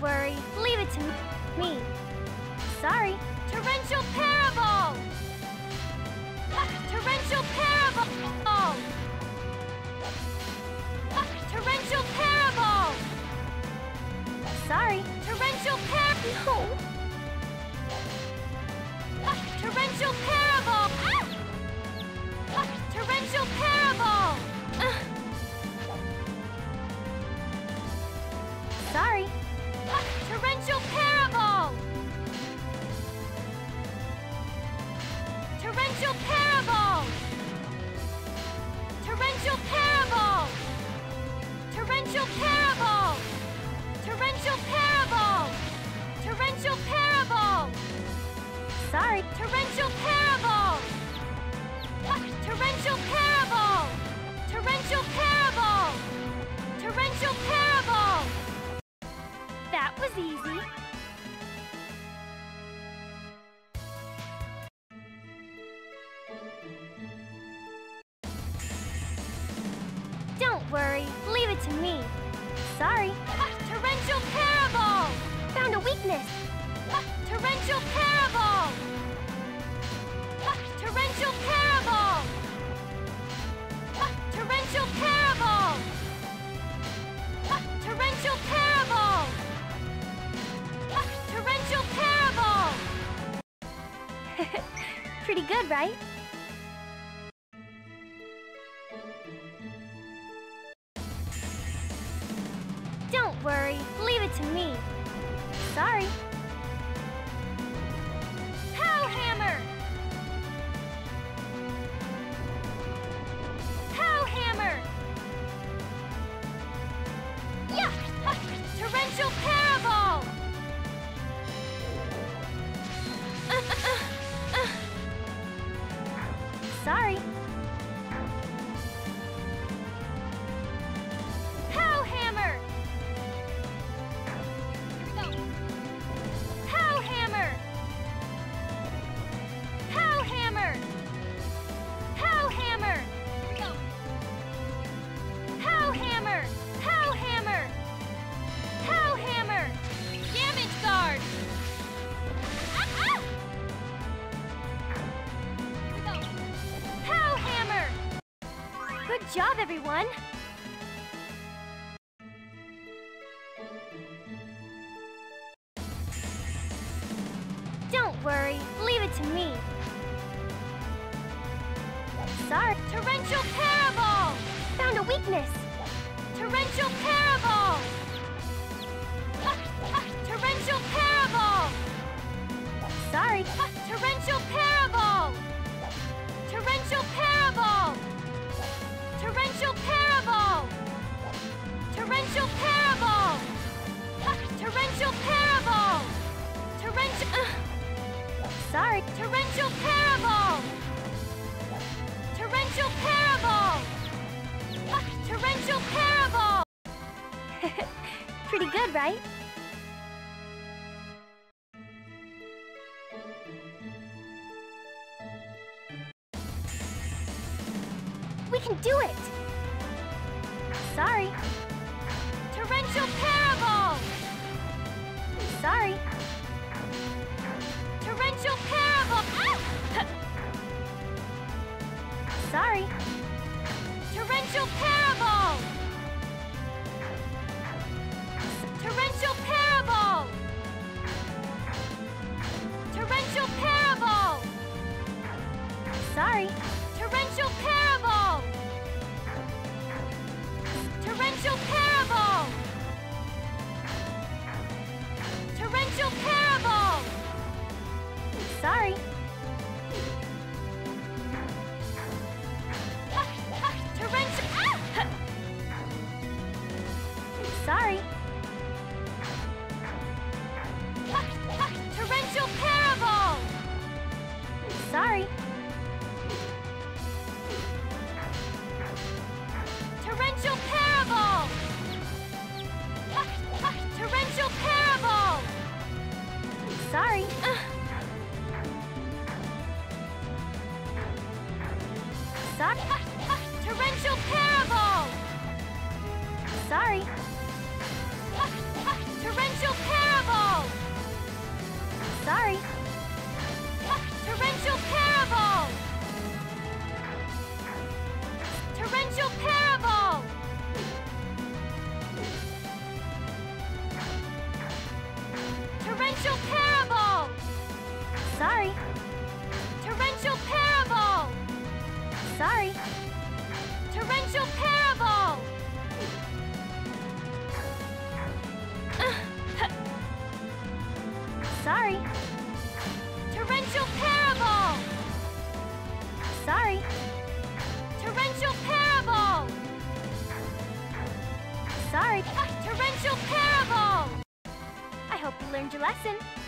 worry, leave it to me. Sorry. Torrential Parabole! Torrential Parabole! Torrential Parabole! Sorry. Torrential No! Torrential Parabole! Torrential Parabole! Sorry. Torrential Parabole! Torrential Parabole! Torrential Parabole! Torrential Parabole! Torrential Parabole! Torrential Parabole! Sorry. Torrential Parabole! Torrential Parabole! Torrential Parabole! Torrential Parabole! That was easy. Don't worry, leave it to me. Sorry. Torrential Parabole! Found a weakness. Torrential Parabole! Torrential Parabole! Torrential Parabole! Torrential Parabole! Torrential Parabole! Pretty good, right? Don't worry, leave it to me. Sorry. Pow Hammer! Pow Hammer! Yeah! Torrential Parabole! Sorry. Pow Hammer! Here we go. Pow Hammer! Pow Hammer! Pow Hammer! Here we go. Pow Hammer! Pow Hammer! Pow Hammer! Damage Guard! Here we go. Pow Hammer! Good job, everyone! Don't worry, leave it to me. Sorry. Torrential Parabole! Found a weakness. Torrential Parabole! Torrential Parabole! Sorry. Torrential Parabole! Torrential Parabole! Torrential Parabole! Torrential Parabole! Torrential Parabole! Torrential... Sorry. Torrential Parabole! Torrential Parabole! Torrential Parabole! Pretty good, right? We can do it! Sorry. Torrential Parabole! Sorry. Torrential Parabole! Sorry. Torrential Parabole! Torrential Parabole! Torrential Parabole! Sorry. Torrential Parabole! Torrential Parabole! Torrential Parabole! Sorry. Torrential... Sorry. Torrential Parabole! Sorry. Torrential Parabole! Torrential Parabole! Sorry. Sorry. Torrential Parabole! Sorry. Torrential Parabole! Sorry. Torrential Parabole! Torrential Parabole! Torrential Parabole! Sorry. Torrential Parabole! Sorry. Torrential Parabole! Sorry. Torrential Parabole! Sorry. Torrential Parabole! Sorry. Torrential Parabole! I hope you learned your lesson.